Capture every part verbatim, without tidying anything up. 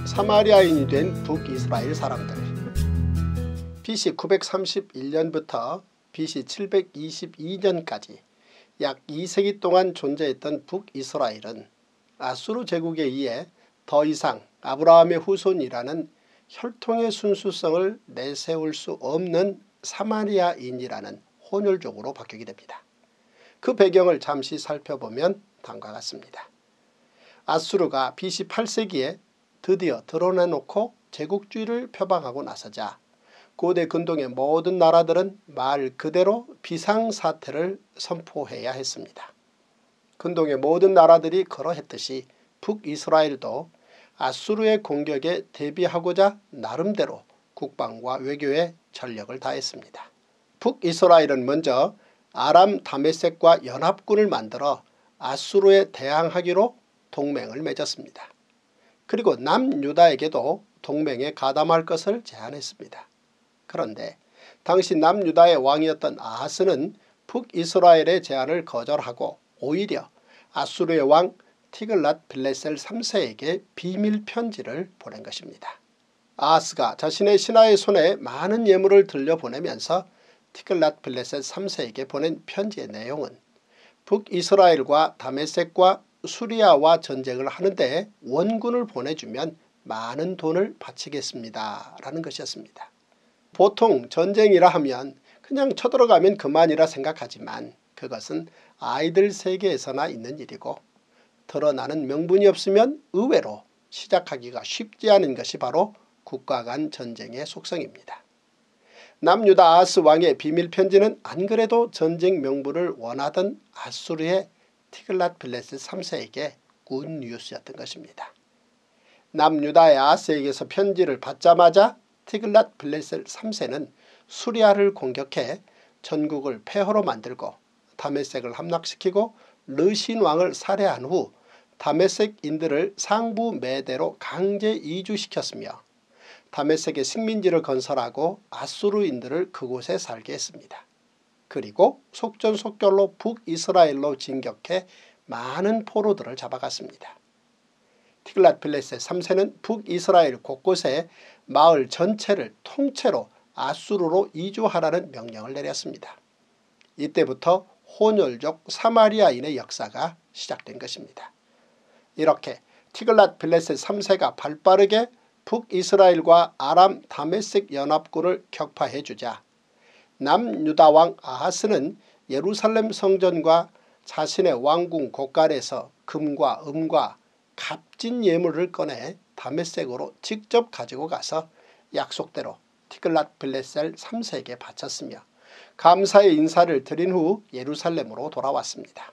사마리아인이 된 북이스라엘 사람들. 비씨 구백삼십일 년부터 비씨 칠백이십이 년까지 약 이 세기 동안 존재했던 북이스라엘은 아수르 제국에 의해 더 이상 아브라함의 후손이라는 혈통의 순수성을 내세울 수 없는 사마리아인이라는 혼혈족으로 바뀌게 됩니다. 그 배경을 잠시 살펴보면 다음과 같습니다. 아수르가 비씨 팔 세기에 드디어 드러내놓고 제국주의를 표방하고 나서자 고대 근동의 모든 나라들은 말 그대로 비상사태를 선포해야 했습니다. 근동의 모든 나라들이 그러했듯이 북이스라엘도 아수르의 공격에 대비하고자 나름대로 국방과 외교에 전력을 다했습니다. 북이스라엘은 먼저 아람 다메섹과 연합군을 만들어 아수르에 대항하기로 동맹을 맺었습니다. 그리고 남유다에게도 동맹에 가담할 것을 제안했습니다. 그런데 당시 남유다의 왕이었던 아하스는 북이스라엘의 제안을 거절하고 오히려 아수르의 왕 티글랏 빌레셀 삼 세에게 비밀 편지를 보낸 것입니다. 아하스가 자신의 신하의 손에 많은 예물을 들려보내면서 티글랏 빌레셀 삼 세에게 보낸 편지의 내용은 북이스라엘과 다메섹과 수리아와 전쟁을 하는데 원군을 보내주면 많은 돈을 바치겠습니다 라는 것이었습니다. 보통 전쟁이라 하면 그냥 쳐들어가면 그만이라 생각하지만 그것은 아이들 세계에서나 있는 일이고 드러나는 명분이 없으면 의외로 시작하기가 쉽지 않은 것이 바로 국가 간 전쟁의 속성입니다. 남유다 아하스 왕의 비밀편지는 안 그래도 전쟁 명분을 원하던 아수르의 티글랏 빌레셀 삼 세에게 굿뉴스였던 것입니다. 남유다의 아하스에게서 편지를 받자마자 티글랏 빌레셀 삼 세는 수리아를 공격해 전국을 폐허로 만들고 다메섹을 함락시키고 르신 왕을 살해한 후 다메섹인들을 상부 메대로 강제 이주시켰으며 다메섹에 식민지를 건설하고 아수르인들을 그곳에 살게 했습니다. 그리고 속전속결로 북이스라엘로 진격해 많은 포로들을 잡아갔습니다. 티글랏 빌레셀 삼 세는 북이스라엘 곳곳에 마을 전체를 통째로 아수르로 이주하라는 명령을 내렸습니다. 이때부터 혼혈족 사마리아인의 역사가 시작된 것입니다. 이렇게 티글랏 빌레셀 삼 세가 발빠르게 북이스라엘과 아람 다메섹 연합군을 격파해 주자 남유다 왕 아하스는 예루살렘 성전과 자신의 왕궁 곳간에서 금과 은과 값진 예물을 꺼내 다메섹으로 직접 가지고 가서 약속대로 티글랏 빌레셀 삼 세에게 바쳤으며 감사의 인사를 드린 후 예루살렘으로 돌아왔습니다.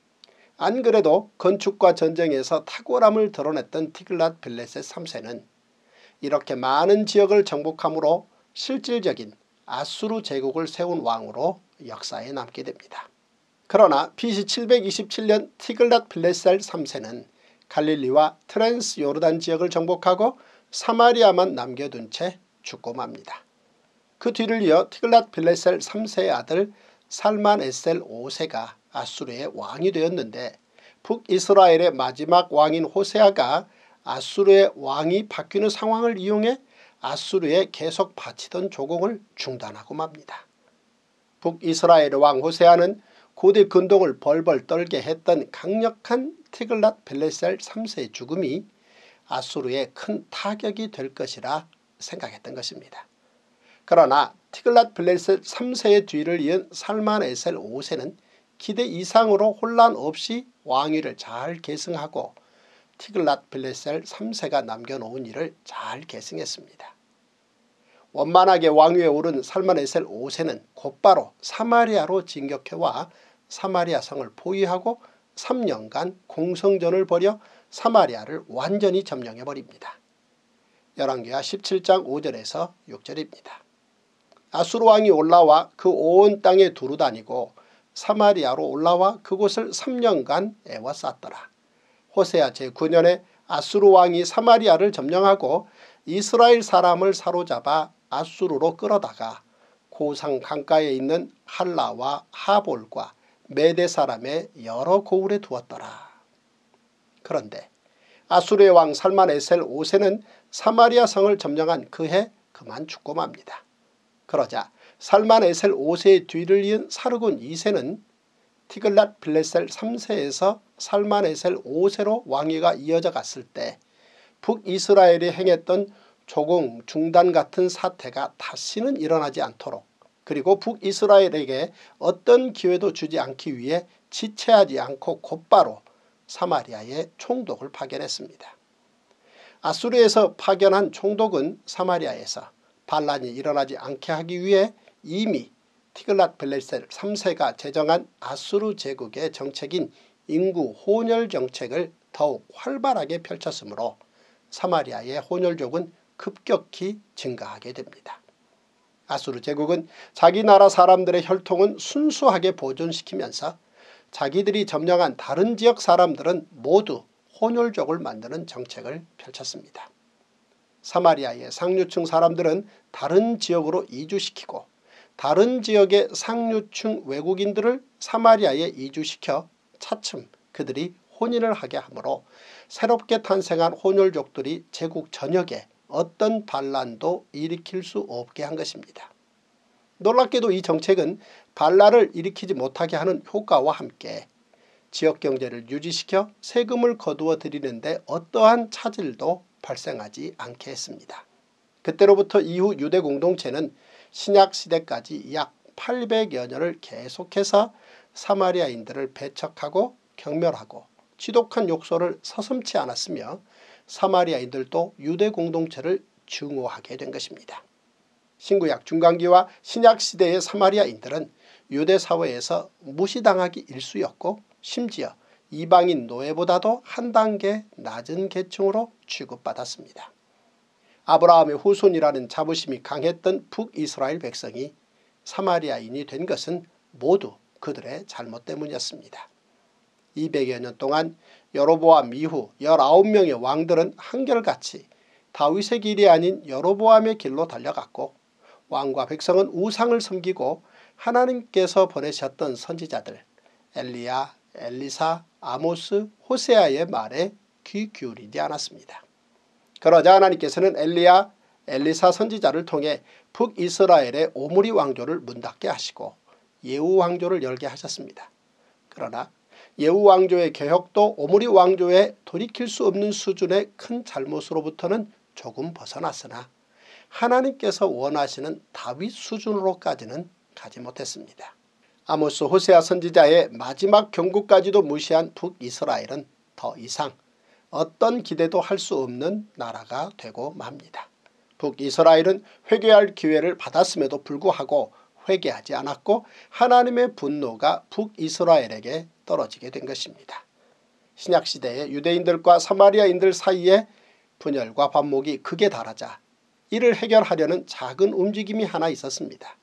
안 그래도 건축과 전쟁에서 탁월함을 드러냈던 티글랏 빌레셀 삼 세는 이렇게 많은 지역을 정복함으로 실질적인 아수르 제국을 세운 왕으로 역사에 남게 됩니다. 그러나 비씨 칠백이십칠 년 티글랏 빌레셀 삼 세는 갈릴리와 트랜스 요르단 지역을 정복하고 사마리아만 남겨둔 채 죽고 맙니다. 그 뒤를 이어 티글랏 빌레셀 삼 세의 아들 살만에셀 오 세가 아수르의 왕이 되었는데 북이스라엘의 마지막 왕인 호세아가 아수르의 왕이 바뀌는 상황을 이용해 아수르에 계속 바치던 조공을 중단하고 맙니다. 북이스라엘의 왕 호세아는 고대 근동을 벌벌 떨게 했던 강력한 티글랏 빌레셀 삼 세의 죽음이 아수르에 큰 타격이 될 것이라 생각했던 것입니다. 그러나 티글랏 빌레셀 삼 세의 뒤를 이은 살만에셀 오 세는 기대 이상으로 혼란 없이 왕위를 잘 계승하고 티글랏 빌레셀 삼 세가 남겨놓은 일을 잘 계승했습니다. 원만하게 왕위에 오른 살만에셀 오 세는 곧바로 사마리아로 진격해와 사마리아 성을 포위하고 삼 년간 공성전을 벌여 사마리아를 완전히 점령해버립니다. 열왕기하 십칠 장 오 절에서 육 절입니다. 아수르 왕이 올라와 그 온 땅에 두루 다니고 사마리아로 올라와 그곳을 삼 년간 애워쌌더라. 호세아 제구 년에 아수르 왕이 사마리아를 점령하고 이스라엘 사람을 사로잡아 아수르로 끌어다가 고상 강가에 있는 할라와 하볼과 메대 사람의 여러 고을에 두었더라. 그런데 아수르의 왕 살만에셀 오 세는 사마리아 성을 점령한 그해 그만 죽고 맙니다. 그러자 살만에셀 오 세의 뒤를 이은 사르곤 이 세는 티글랏 빌레셀 삼 세에서 살만에셀 오 세로 왕위가 이어져 갔을 때 북이스라엘이 행했던 조공 중단 같은 사태가 다시는 일어나지 않도록, 그리고 북이스라엘에게 어떤 기회도 주지 않기 위해 지체하지 않고 곧바로 사마리아에 총독을 파견했습니다. 아수르에서 파견한 총독은 사마리아에서 반란이 일어나지 않게 하기 위해 이미 티글랏 빌레셀 삼 세가 제정한 아수르 제국의 정책인 인구 혼혈 정책을 더욱 활발하게 펼쳤으므로 사마리아의 혼혈족은 급격히 증가하게 됩니다. 아수르 제국은 자기 나라 사람들의 혈통은 순수하게 보존시키면서 자기들이 점령한 다른 지역 사람들은 모두 혼혈족을 만드는 정책을 펼쳤습니다. 사마리아의 상류층 사람들은 다른 지역으로 이주시키고 다른 지역의 상류층 외국인들을 사마리아에 이주시켜 차츰 그들이 혼인을 하게 하므로 새롭게 탄생한 혼혈족들이 제국 전역에 어떤 반란도 일으킬 수 없게 한 것입니다. 놀랍게도 이 정책은 반란을 일으키지 못하게 하는 효과와 함께 지역경제를 유지시켜 세금을 거두어 들이는데 어떠한 차질도 발생하지 않게 했습니다. 그때로부터 이후 유대 공동체는 신약시대까지 약 팔백여 년을 계속해서 사마리아인들을 배척하고 경멸하고 지독한 욕설을 서슴지 않았으며 사마리아인들도 유대 공동체를 증오하게 된 것입니다. 신구약 중간기와 신약시대의 사마리아인들은 유대 사회에서 무시당하기 일쑤였고 심지어 이방인 노예보다도 한 단계 낮은 계층으로 취급받았습니다. 아브라함의 후손이라는 자부심이 강했던 북이스라엘 백성이 사마리아인이 된 것은 모두 그들의 잘못 때문이었습니다. 이백여 년 동안 여로보암 이후 열아홉 명의 왕들은 한결같이 다윗의 길이 아닌 여로보암의 길로 달려갔고 왕과 백성은 우상을 섬기고 하나님께서 보내셨던 선지자들 엘리야, 엘리사, 아모스, 호세아의 말에 귀 기울이지 않았습니다. 그러자 하나님께서는 엘리야, 엘리사 선지자를 통해 북이스라엘의 오므리 왕조를 문닫게 하시고 예후 왕조를 열게 하셨습니다. 그러나 예후 왕조의 개혁도 오므리 왕조의 돌이킬 수 없는 수준의 큰 잘못으로부터는 조금 벗어났으나 하나님께서 원하시는 다윗 수준으로까지는 가지 못했습니다. 아모스 호세아 선지자의 마지막 경고까지도 무시한 북이스라엘은 더 이상 어떤 기대도 할 수 없는 나라가 되고 맙니다. 북이스라엘은 회개할 기회를 받았음에도 불구하고 회개하지 않았고 하나님의 분노가 북이스라엘에게 떨어지게 된 것입니다. 신약시대의 유대인들과 사마리아인들 사이에 분열과 반목이 극에 달하자 이를 해결하려는 작은 움직임이 하나 있었습니다.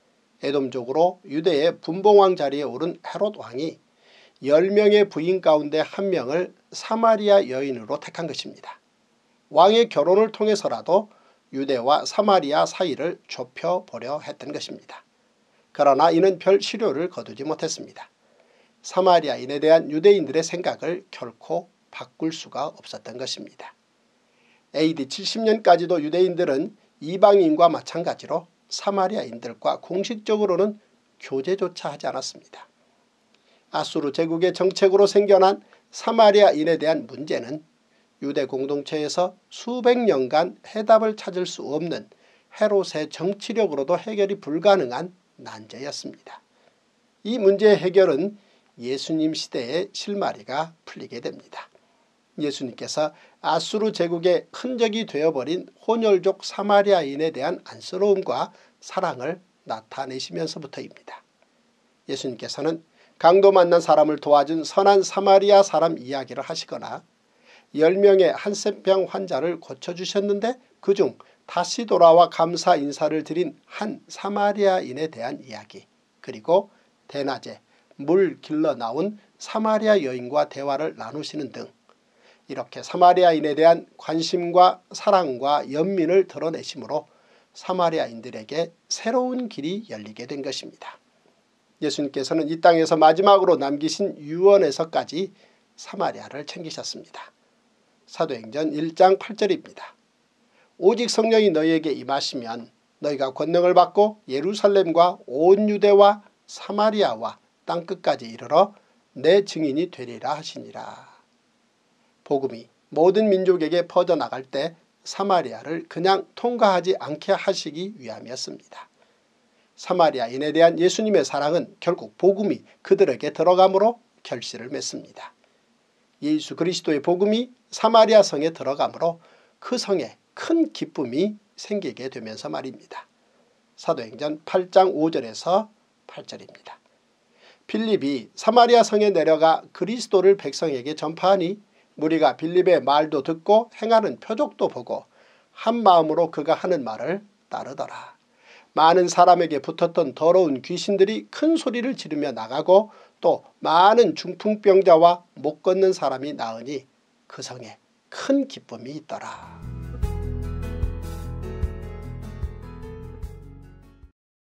에돔족으로 유대의 분봉왕 자리에 오른 헤롯 왕이 열 명의 부인 가운데 한 명을 사마리아 여인으로 택한 것입니다. 왕의 결혼을 통해서라도 유대와 사마리아 사이를 좁혀보려 했던 것입니다. 그러나 이는 별 실효를 거두지 못했습니다. 사마리아인에 대한 유대인들의 생각을 결코 바꿀 수가 없었던 것입니다. 에이디 칠십 년까지도 유대인들은 이방인과 마찬가지로 사마리아인들과 공식적으로는 교제조차 하지 않았습니다. 아수르 제국의 정책으로 생겨난 사마리아인에 대한 문제는 유대 공동체에서 수백 년간 해답을 찾을 수 없는 헤롯의 정치력으로도 해결이 불가능한 난제였습니다. 이 문제의 해결은 예수님 시대의 실마리가 풀리게 됩니다. 예수님께서 아수르 제국의 흔적이 되어버린 혼혈족 사마리아인에 대한 안쓰러움과 사랑을 나타내시면서부터입니다. 예수님께서는 강도 만난 사람을 도와준 선한 사마리아 사람 이야기를 하시거나 열 명의 한센병 환자를 고쳐주셨는데 그중 다시 돌아와 감사 인사를 드린 한 사마리아인에 대한 이야기, 그리고 대낮에 물 길러 나온 사마리아 여인과 대화를 나누시는 등 이렇게 사마리아인에 대한 관심과 사랑과 연민을 드러내심으로 사마리아인들에게 새로운 길이 열리게 된 것입니다. 예수님께서는 이 땅에서 마지막으로 남기신 유언에서까지 사마리아를 챙기셨습니다. 사도행전 일 장 팔 절입니다. 오직 성령이 너희에게 임하시면 너희가 권능을 받고 예루살렘과 온 유대와 사마리아와 땅끝까지 이르러 내 증인이 되리라 하시니라. 복음이 모든 민족에게 퍼져나갈 때 사마리아를 그냥 통과하지 않게 하시기 위함이었습니다. 사마리아인에 대한 예수님의 사랑은 결국 복음이 그들에게 들어감으로 결실을 맺습니다. 예수 그리스도의 복음이 사마리아 성에 들어가므로 그 성에 큰 기쁨이 생기게 되면서 말입니다. 사도행전 팔 장 오 절에서 팔 절입니다. 빌립이 사마리아 성에 내려가 그리스도를 백성에게 전파하니 무리가 빌립의 말도 듣고 행하는 표적도 보고 한 마음으로 그가 하는 말을 따르더라. 많은 사람에게 붙었던 더러운 귀신들이 큰 소리를 지르며 나가고 또 많은 중풍병자와 못 걷는 사람이 나으니 그 성에 큰 기쁨이 있더라.